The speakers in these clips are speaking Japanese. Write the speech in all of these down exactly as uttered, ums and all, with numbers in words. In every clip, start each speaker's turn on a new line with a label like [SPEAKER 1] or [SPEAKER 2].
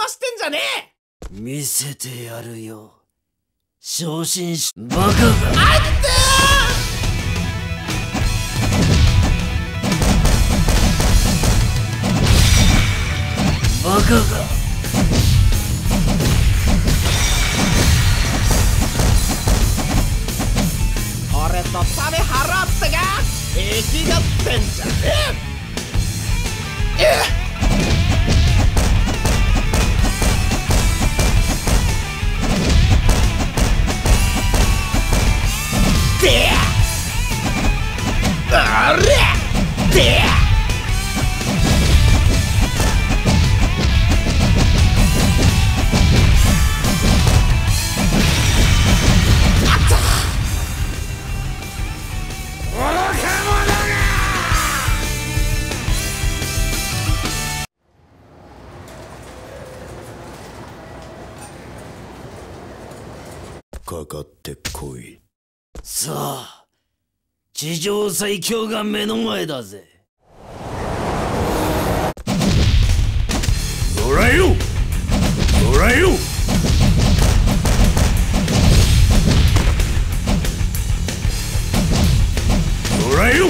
[SPEAKER 1] わしてんじゃねえ。
[SPEAKER 2] 見せてやるよ、昇進しバカが。あいってーバカが。
[SPEAKER 1] 俺と金払ってが生きがってんじゃねえ。えっであれで
[SPEAKER 2] かかってこい。さあ、地上最強が目の前だぜ。おらよおらよおらよ。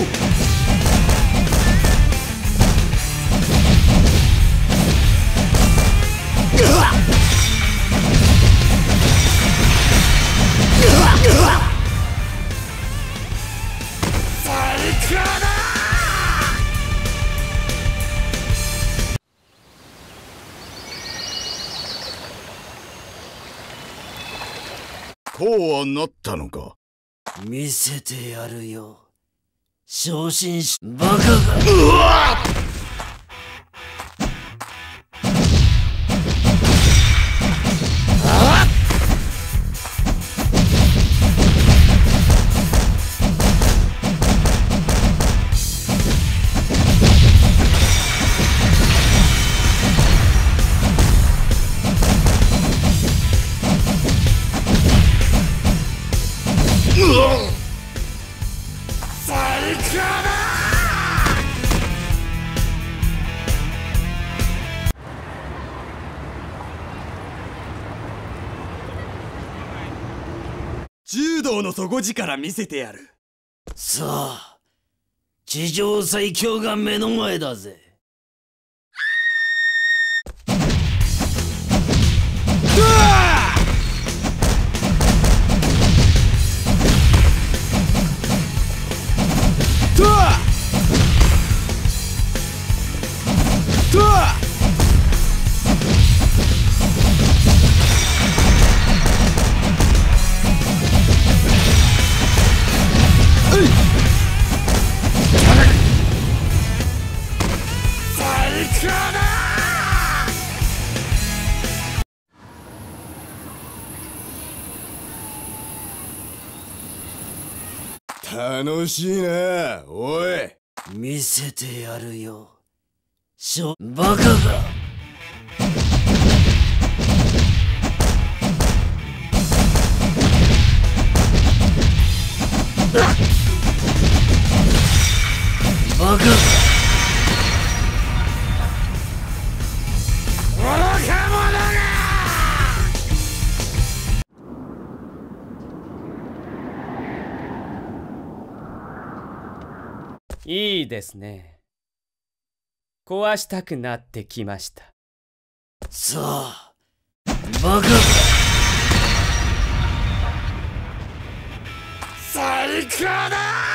[SPEAKER 3] こうはなったのか。
[SPEAKER 2] 見せてやるよ、昇進しバカが。うわっ
[SPEAKER 4] 柔道の底力見せてやる。
[SPEAKER 2] さあ、地上最強が目の前だぜ。
[SPEAKER 3] 楽しいな、おい。
[SPEAKER 2] 見せてやるよ、しょバカが。バカが。
[SPEAKER 5] いいですね。壊したくなってきました。
[SPEAKER 2] さあ、バカが。
[SPEAKER 1] 最高だー。